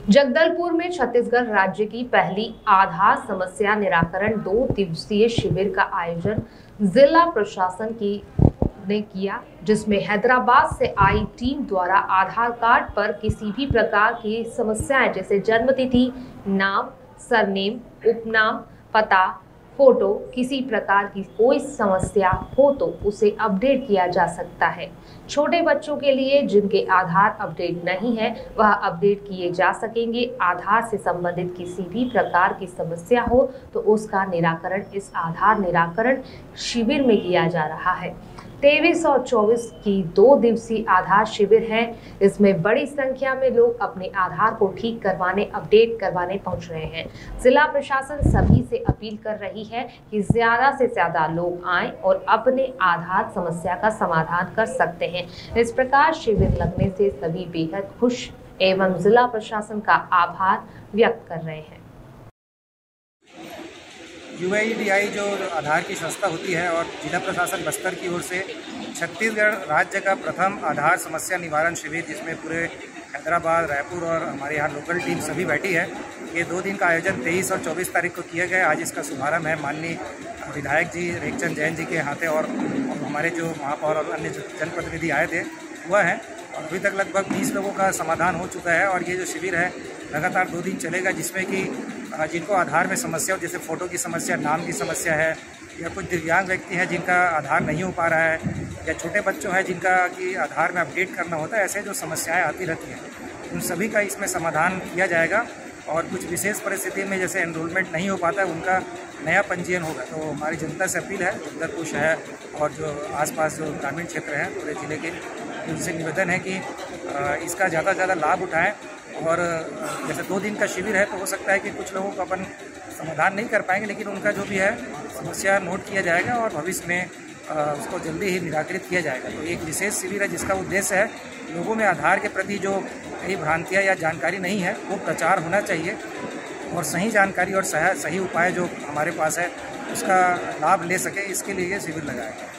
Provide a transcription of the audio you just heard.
जगदलपुर में छत्तीसगढ़ राज्य की पहली आधार समस्या निराकरण 2 दिवसीय शिविर का आयोजन जिला प्रशासन ने किया, जिसमें हैदराबाद से आई टीम द्वारा आधार कार्ड पर किसी भी प्रकार की समस्याएं जैसे जन्मतिथि, नाम, सरनेम, उपनाम, पता, फोटो, किसी प्रकार की कोई समस्या हो तो उसे अपडेट किया जा सकता है। छोटे बच्चों के लिए जिनके आधार अपडेट नहीं है वह अपडेट किए जा सकेंगे। आधार से संबंधित किसी भी प्रकार की समस्या हो तो उसका निराकरण इस आधार निराकरण शिविर में किया जा रहा है। 23 और 24 की 2 दिवसीय आधार शिविर है। इसमें बड़ी संख्या में लोग अपने आधार को ठीक करवाने, अपडेट करवाने पहुंच रहे हैं। जिला प्रशासन सभी से अपील कर रही है कि ज्यादा से ज्यादा लोग आएं और अपने आधार समस्या का समाधान कर सकते हैं। इस प्रकार शिविर लगने से सभी बेहद खुश एवं जिला प्रशासन का आभार व्यक्त कर रहे हैं। UIDAI जो आधार की संस्था होती है और जिला प्रशासन बस्तर की ओर से छत्तीसगढ़ राज्य का प्रथम आधार समस्या निवारण शिविर, जिसमें पूरे हैदराबाद, रायपुर और हमारे यहाँ लोकल टीम सभी बैठी है। ये 2 दिन का आयोजन 23 और 24 तारीख को किया गया। आज इसका शुभारंभ है माननीय विधायक जी रेखचंद जैन जी के हाथे और हमारे जो महापौर और अन्य जनप्रतिनिधि आए थे वह हैं। और अभी तक लगभग 20 लोगों का समाधान हो चुका है। और ये जो शिविर है लगातार 2 दिन चलेगा, जिसमें कि जिनको आधार में समस्या हो, जैसे फ़ोटो की समस्या, नाम की समस्या है, या कुछ दिव्यांग व्यक्ति हैं जिनका आधार नहीं हो पा रहा है, या छोटे बच्चों हैं जिनका कि आधार में अपडेट करना होता है, ऐसे जो समस्याएं आती रहती हैं उन सभी का इसमें समाधान किया जाएगा। और कुछ विशेष परिस्थिति में जैसे एनरोलमेंट नहीं हो पाता है उनका नया पंजीयन होगा। तो हमारी जनता से अपील है, जगदलपुर शहर और जो आसपास जो ग्रामीण क्षेत्र हैं पूरे ज़िले के, उनसे निवेदन है कि इसका ज़्यादा से ज़्यादा लाभ उठाएं। और जैसे 2 दिन का शिविर है तो हो सकता है कि कुछ लोगों को अपन समाधान नहीं कर पाएंगे, लेकिन उनका जो भी है समस्या नोट किया जाएगा और भविष्य में उसको जल्दी ही निराकृत किया जाएगा। तो एक विशेष शिविर है जिसका उद्देश्य है लोगों में आधार के प्रति जो कई भ्रांतियाँ या जानकारी नहीं है वो प्रचार होना चाहिए और सही जानकारी और सही उपाय जो हमारे पास है उसका लाभ ले सके, इसके लिए ये शिविर लगाया गया है।